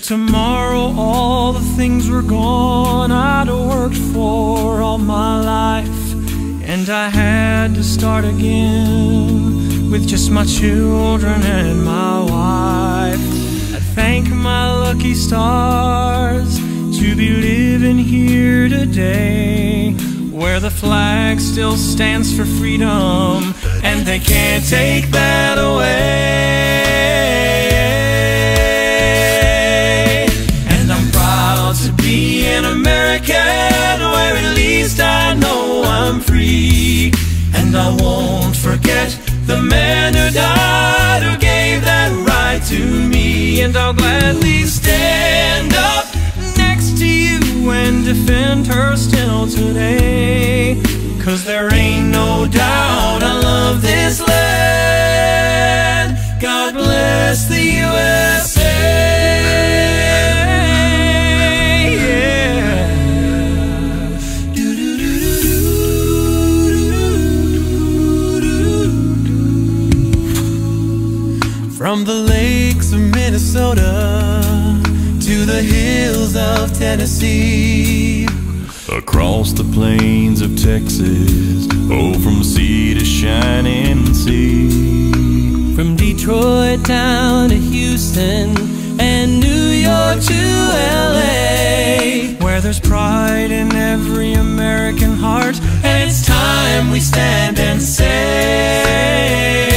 tomorrow all the things were gone I'd worked for all my life, and I had to start again with just my children and my wife. I thank my lucky stars to be living here today, where the flag still stands for freedom, and they can't take that away. And I'm proud to be an American, where at least I know I'm free. And I won't forget the man who died, who gave that right to me. And I'll gladly stand up next to you and defend her still today, 'cause there ain't no doubt I love this land. God bless the USA. Yeah. From the lakes of Minnesota to the hills of Tennessee, across the plains of Texas, oh, from sea to shining sea. From Detroit down to Houston and New York to LA, where there's pride in every American heart, and it's time we stand and say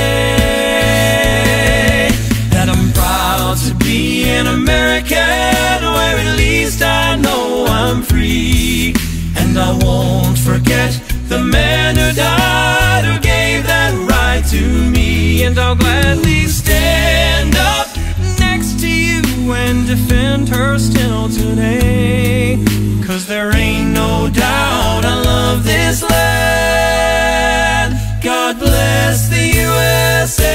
that I'm proud to be an American, where at least I know I'm free. And I won't forget the man who died, who gave that right to me. And I'll gladly stand up next to you and defend her still today, 'cause there ain't no doubt I love this land. God bless the USA.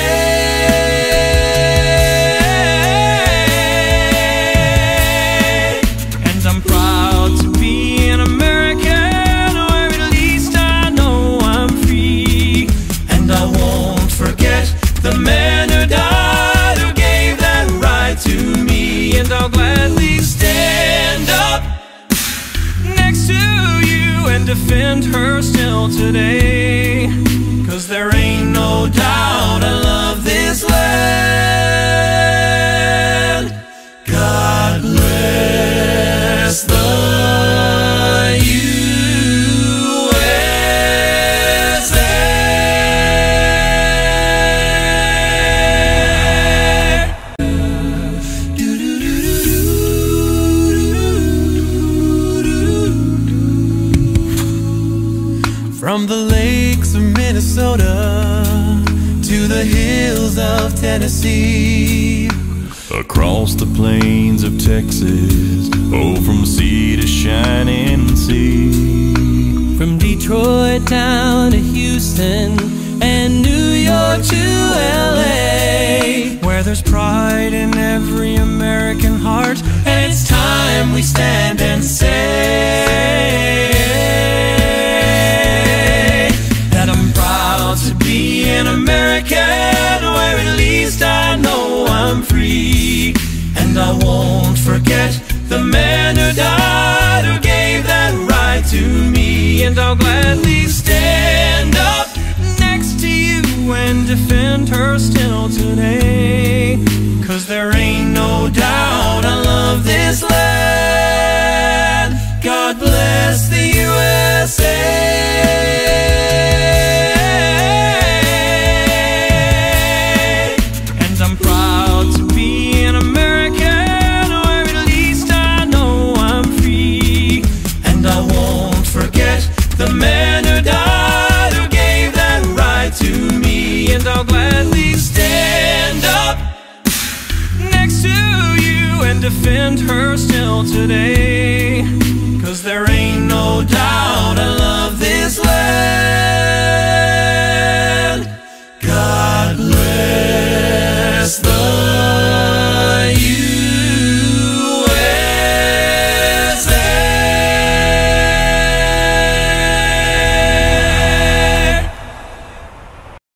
The man who died, who gave that right to me. And I'll gladly stand up next to you and defend her still today, 'cause there ain't no doubt I love this land. God bless the From the lakes of Minnesota to the hills of Tennessee, across the plains of Texas, oh, from sea to shining sea. From Detroit down to Houston and New York to LA, where there's pride in every American heart, and it's time we stand and say to be an American, where at least I know I'm free. And I won't forget the man who died, who gave that right to me. And I'll gladly stand up next to you and defend her still today, 'cause there ain't no doubt I love this land. God bless the USA. The man who died, who gave that right to me. And I'll gladly stand up next to you and defend her still today, 'cause there ain't no doubt I love this